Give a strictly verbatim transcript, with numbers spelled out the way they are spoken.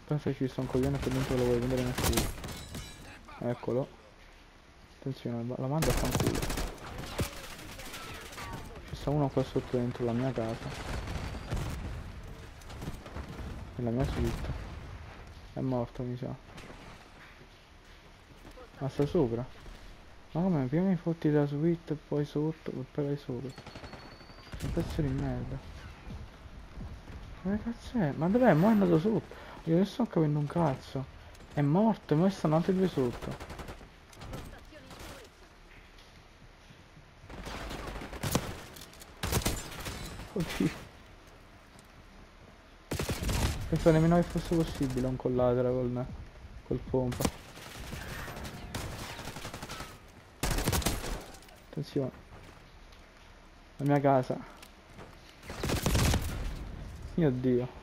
Penso che ci sta un coglione qui dentro che lo vuoi prendere nel culo. Eccolo. Attenzione, la manda a fanculo. Ci sta uno qua sotto dentro la mia casa. Nella mia suite. È morto mi sa. Ma sta sopra? Ma come? Prima mi fotti da suite e poi sotto e poi vai sopra. Un pezzo di merda. Ma che cazzo è? Ma dov'è? Mo' è andato sotto. Io non sto capendo un cazzo. È morto e mo' stanno altri due sotto. Oddio. Pensavo nemmeno che fosse possibile un collateral col, col pompa. Attenzione. La mia casa. Mio Dio.